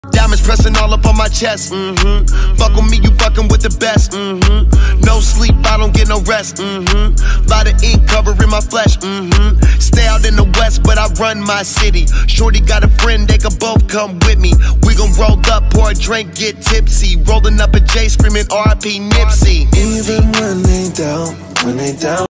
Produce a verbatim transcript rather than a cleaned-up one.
Diamonds pressing all up on my chest, mm-hmm. Fuck with me, you fucking with the best, mm-hmm. No sleep, I don't get no rest, mm-hmm. Lot of ink covering my flesh, mm-hmm. Stay out in the west, but I run my city. Shorty got a friend, they could both come with me. We gon' roll up, pour a drink, get tipsy. Rolling up a J, screaming R I P Nipsey. Even when they down, when they down